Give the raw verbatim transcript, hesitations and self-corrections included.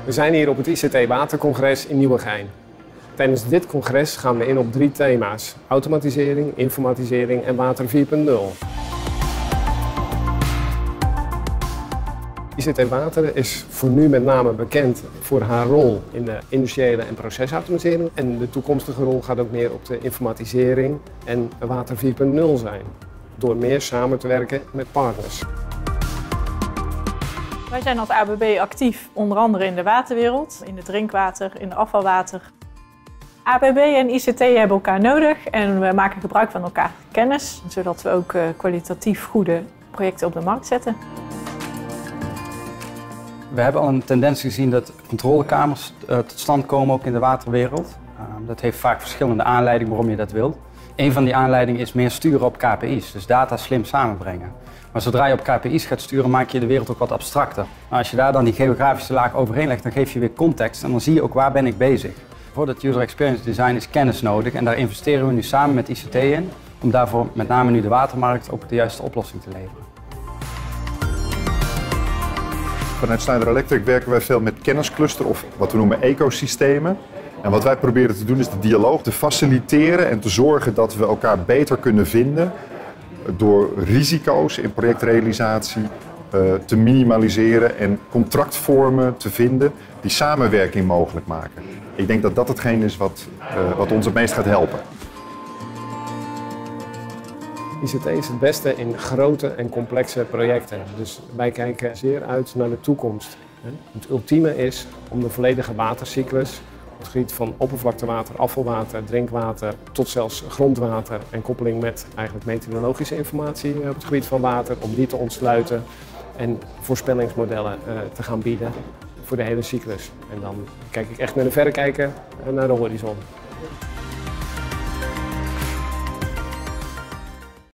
We zijn hier op het I C T Watercongres in Nieuwegein. Tijdens dit congres gaan we in op drie thema's: automatisering, informatisering en water vier punt nul. I C T Water is voor nu met name bekend voor haar rol in de industriële en procesautomatisering. En de toekomstige rol gaat ook meer op de informatisering en water vier punt nul zijn. Door meer samen te werken met partners. Wij zijn als A B B actief onder andere in de waterwereld, in het drinkwater, in de afvalwater. A B B en I C T hebben elkaar nodig en we maken gebruik van elkaar kennis, zodat we ook kwalitatief goede projecten op de markt zetten. We hebben al een tendens gezien dat controlekamers uh, tot stand komen ook in de waterwereld. Uh, dat heeft vaak verschillende aanleidingen waarom je dat wilt. Een van die aanleidingen is meer sturen op K P I's, dus data slim samenbrengen. Maar zodra je op K P I's gaat sturen, maak je de wereld ook wat abstracter. Maar als je daar dan die geografische laag overheen legt, dan geef je weer context en dan zie je ook waar ben ik bezig. Voor dat user experience design is kennis nodig en daar investeren we nu samen met I C T in, om daarvoor met name nu de watermarkt ook de juiste oplossing te leveren. Vanuit Schneider Electric werken wij veel met kenniscluster of wat we noemen ecosystemen. En wat wij proberen te doen is de dialoog te faciliteren en te zorgen dat we elkaar beter kunnen vinden door risico's in projectrealisatie uh, te minimaliseren en contractvormen te vinden die samenwerking mogelijk maken. Ik denk dat dat hetgeen is wat, uh, wat ons het meest gaat helpen. I C T is het beste in grote en complexe projecten, dus wij kijken zeer uit naar de toekomst. Het ultieme is om de volledige watercyclus, op het gebied van oppervlaktewater, afvalwater, drinkwater, tot zelfs grondwater en koppeling met eigenlijk meteorologische informatie op het gebied van water, om die te ontsluiten en voorspellingsmodellen uh, te gaan bieden voor de hele cyclus. En dan kijk ik echt naar de verrekijker en naar de horizon.